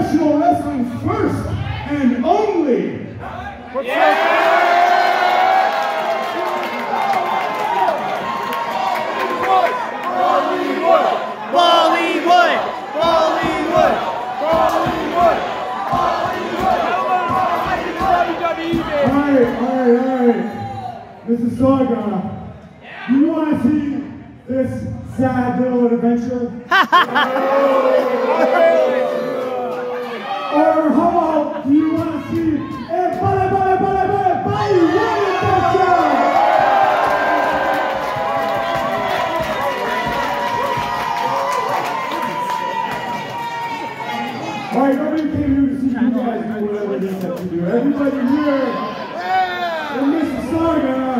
professional wrestling's first and only. Alright. Mrs. Saga, do you want to see this sad little adventure? Or how about, do you want to see a bye adventure? Alright, nobody came here to see you guys do whatever it is that you do. Everybody here in Mississauga